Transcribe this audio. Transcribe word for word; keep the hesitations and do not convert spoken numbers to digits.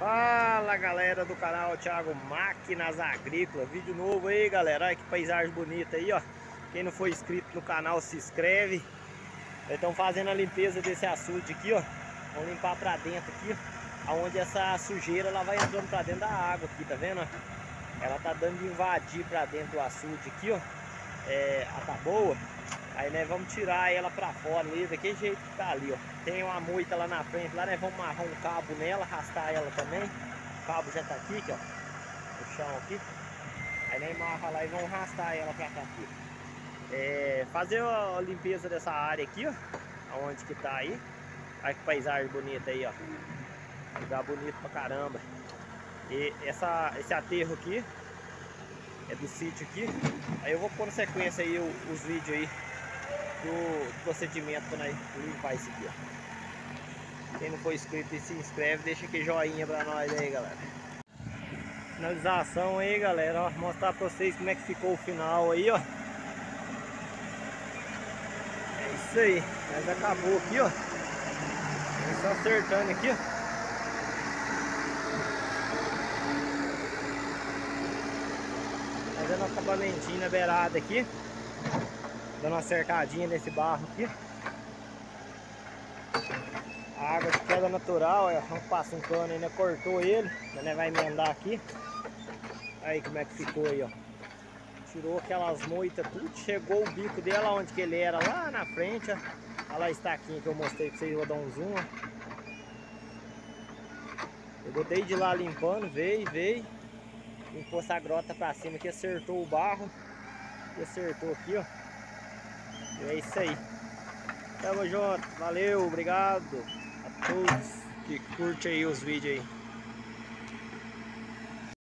Fala galera do canal Thiago Máquinas Agrícolas, vídeo novo aí galera, olha que paisagem bonita aí ó. Quem não for inscrito no canal se inscreve. Nós estamos fazendo a limpeza desse açude aqui ó. Vamos limpar pra dentro aqui, aonde essa sujeira ela vai entrando pra dentro da água aqui, tá vendo? Ela tá dando de invadir pra dentro do açude aqui ó. É, a tá boa. Aí nós vamos tirar ela pra fora ali, daquele jeito que tá ali, ó. Tem uma moita lá na frente, lá nós vamos amarrar um cabo nela, arrastar ela também. O cabo já tá aqui, aqui ó, no chão aqui. Aí nós amarra lá e vamos arrastar ela pra cá aqui. É, fazer a limpeza dessa área aqui, ó, aonde que tá aí. Olha que paisagem bonita aí, ó. Lugar bonito pra caramba. E essa, esse aterro aqui é do sítio aqui. Aí eu vou pôr na sequência aí os, os vídeos aí do procedimento para nós limpar isso aqui, ó. Quem não for inscrito e se inscreve, deixa aqui joinha pra nós aí, galera. Finalização aí, galera, ó, mostrar pra vocês como é que ficou o final aí, ó. É isso aí, mas acabou aqui, ó. Só acertando aqui, ó. Fazendo um acabamentinho na beirada aqui, dando uma cercadinha nesse barro aqui. A água de queda natural, ó, vamos passar um cano aí, né? Cortou ele, né? Vai emendar aqui. Aí como é que ficou aí, ó. Tirou aquelas moitas tudo, chegou o bico dela onde que ele era, lá na frente, ó. Olha lá a estaquinha que eu mostrei pra vocês, vou dar um zoom, ó. Eu botei de lá limpando, veio, veio. Limpou essa grota pra cima aqui, acertou o barro. E acertou aqui, ó. E é isso aí. Tamo junto, valeu, obrigado a todos que curtem aí os vídeos aí.